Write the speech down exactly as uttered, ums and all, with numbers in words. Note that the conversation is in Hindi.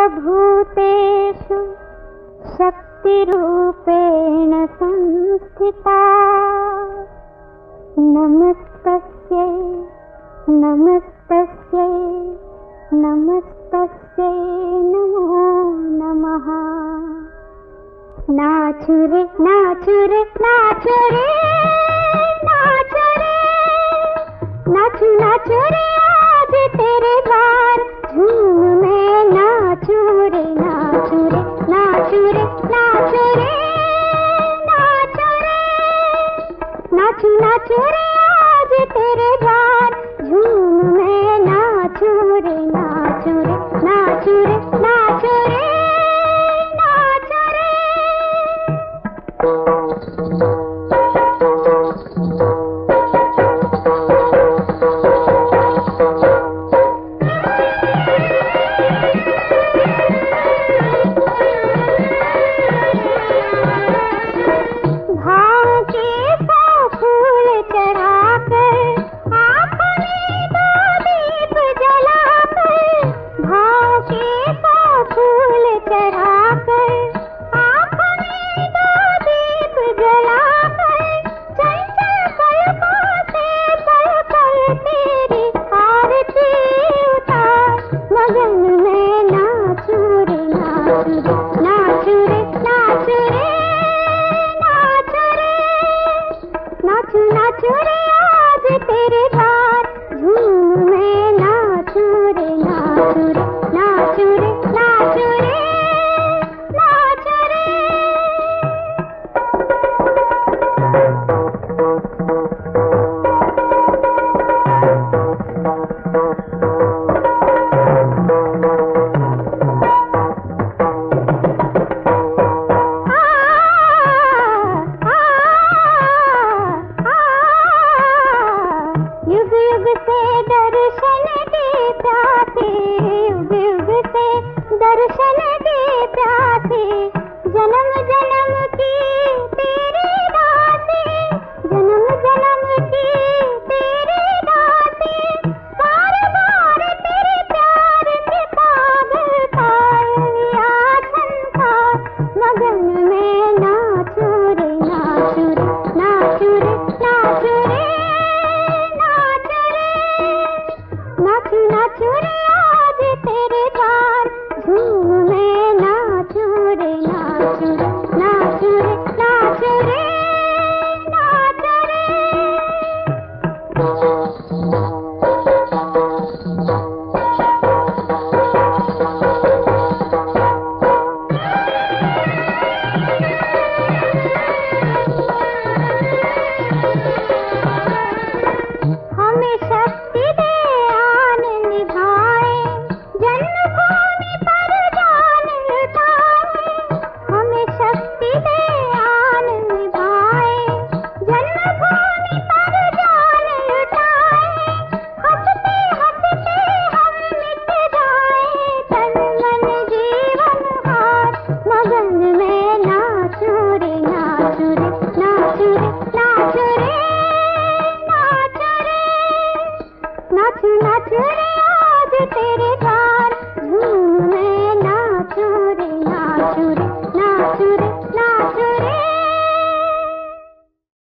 सर्वभूतेषु शक्तिरूपेण संस्थिता। नमस्तस्यै नमस्तस्यै नमस्तस्यै नमो नमः। नाचु रे नाचु रे नाचु रे नाचु रे नाचु नाचु रे आज तेरे द्वार झूम मैं नाचू रे नाचू रे नाचू रे नाचू रे नाचू रे नाचू नाचू रे आज तेरे द्वार झूम मैं नाचू रे नाचू रे नाचू रे नाचू रे नाचू रे। नाचू रे आज तेरे द्वार झूम